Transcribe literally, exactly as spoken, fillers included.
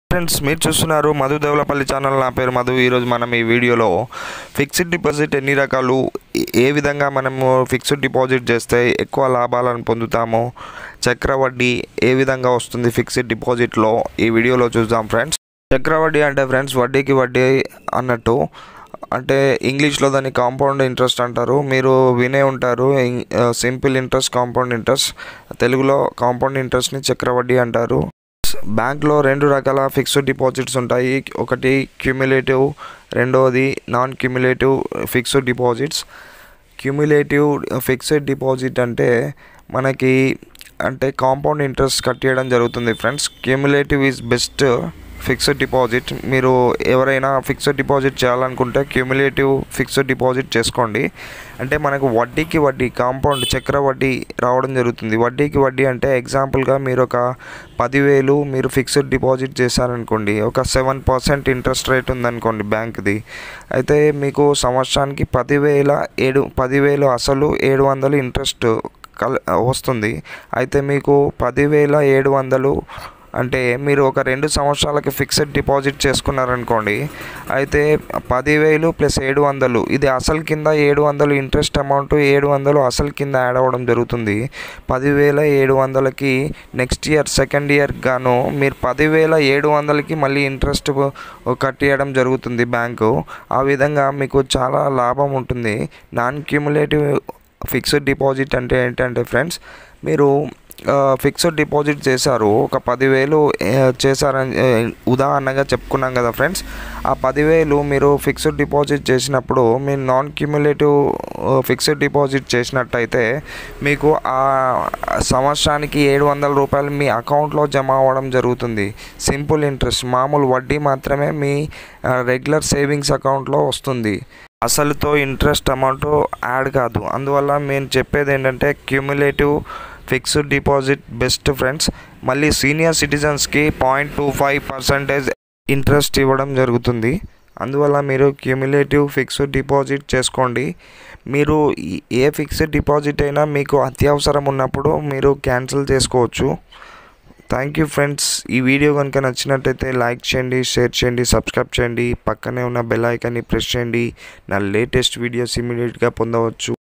Friends మీరు చూస్తున్నారు Madhu devulapally channel. నా పేరు మధు. ఈరోజు మనం ఈ వీడియోలో ఫిక్స్డ్ డిపాజిట్ ఎన్ని రకాలు, ఏ విధంగా మనము ఫిక్స్డ్ డిపాజిట్ చేస్తే ఎక్కువ లాభాలను పొందుతామో, చక్రవడ్డీ ఏ విధంగా వస్తుంది ఫిక్స్డ్ డిపాజిట్లో ఈ వీడియోలో చూద్దాం ఫ్రెండ్స్. చక్రవడ్డీ అంటే ఫ్రెండ్స్ వడ్డీకి వడ్డీ అన్నట్టు, అంటే ఇంగ్లీష్లో దాన్ని కాంపౌండ్ ఇంట్రెస్ట్ అంటారు. మీరు వినే ఉంటారు సింపుల్ ఇంట్రెస్ట్, కాంపౌండ్ ఇంట్రెస్ట్. తెలుగులో కాంపౌండ్ ఇంట్రెస్ట్ని చక్రవడ్డీ అంటారు. బ్యాంక్లో రెండు రకాల ఫిక్స్డ్ డిపాజిట్స్ ఉంటాయి. ఒకటి క్యూములేటివ్, రెండవది non cumulative fixed deposits. Cumulative fixed deposit అంటే మనకి అంటే కాంపౌండ్ ఇంట్రెస్ట్ కట్టేయడం జరుగుతుంది friends. Cumulative is best fixed deposit. మీరు ఎవరైనా ఫిక్స్డ్ డిపాజిట్ చేయాలనుకుంటే క్యూములేటివ్ ఫిక్స్డ్ డిపాజిట్ చేసుకోండి. అంటే మనకు వడ్డీకి వడ్డీ, కాంపౌండ్ చక్ర వడ్డీ రావడం జరుగుతుంది. వడ్డీకి వడ్డీ అంటే ఎగ్జాంపుల్గా మీరు ఒక పదివేలు మీరు ఫిక్స్డ్ డిపాజిట్ చేశారనుకోండి, ఒక సెవెన్ పర్సెంట్ ఇంట్రెస్ట్ రేట్ ఉందనుకోండి బ్యాంక్ది. అయితే మీకు సంవత్సరానికి పదివేల ఏడు పదివేలు అసలు ఏడు వందలు ఇంట్రెస్ట్ కల్ వస్తుంది. అయితే మీకు పదివేల ఏడు వందలు అంటే మీరు ఒక రెండు సంవత్సరాలకి ఫిక్స్డ్ డిపాజిట్ చేసుకున్నారనుకోండి, అయితే పదివేలు ప్లస్ ఏడు వందలు ఇది అసలు కింద ఏడు వందలు ఇంట్రెస్ట్ అమౌంట్, ఏడు వందలు అసలు కింద యాడ్ అవ్వడం జరుగుతుంది. పదివేల ఏడు వందలకి నెక్స్ట్ ఇయర్ సెకండ్ ఇయర్ గాను మీరు పదివేల ఏడు వందలకి మళ్ళీ ఇంట్రెస్ట్ కట్టేయడం జరుగుతుంది బ్యాంకు. ఆ విధంగా మీకు చాలా లాభం ఉంటుంది. నాన్ క్యూములేటివ్ ఫిక్స్డ్ డిపాజిట్ అంటే ఏంటంటే ఫ్రెండ్స్, మీరు ఫిక్స్డ్ డిపాజిట్ చేశారు, ఒక పదివేలు చేశారని ఉదాహరణగా చెప్పుకున్నాం కదా ఫ్రెండ్స్. ఆ పదివేలు మీరు ఫిక్స్డ్ డిపాజిట్ చేసినప్పుడు మీరు నాన్ క్యూములేటివ్ ఫిక్స్డ్ డిపాజిట్ చేసినట్టయితే మీకు ఆ సంవత్సరానికి ఏడు వందల రూపాయలు మీ అకౌంట్లో జమ అవ్వడం జరుగుతుంది. సింపుల్ ఇంట్రెస్ట్, మామూలు వడ్డీ మాత్రమే మీ రెగ్యులర్ సేవింగ్స్ అకౌంట్లో వస్తుంది. అసలుతో ఇంట్రెస్ట్ అమౌంట్ యాడ్ కాదు. అందువల్ల మేము చెప్పేది ఏంటంటే cumulative fixed deposit best friends. మళ్ళీ సీనియర్ సిటిజన్స్కి point two five percentage interest ఇవ్వడం జరుగుతుంది. అందువల్ల మీరు క్యూములేటివ్ ఫిక్స్డ్ డిపాజిట్ చేసుకోండి. మీరు ఏ ఫిక్స్డ్ డిపాజిట్ అయినా మీకు అత్యవసరం ఉన్నప్పుడు మీరు క్యాన్సిల్ చేసుకోవచ్చు. Thank you friends. ఈ వీడియో కనుక నచ్చినట్టయితే లైక్ చేయండి, షేర్ చేయండి, సబ్స్క్రైబ్ చేయండి. పక్కనే ఉన్న బెల్ ఐకాన్ని ప్రెస్ చేయండి. నా లేటెస్ట్ వీడియోస్ ఇమీడియట్గా పొందవచ్చు.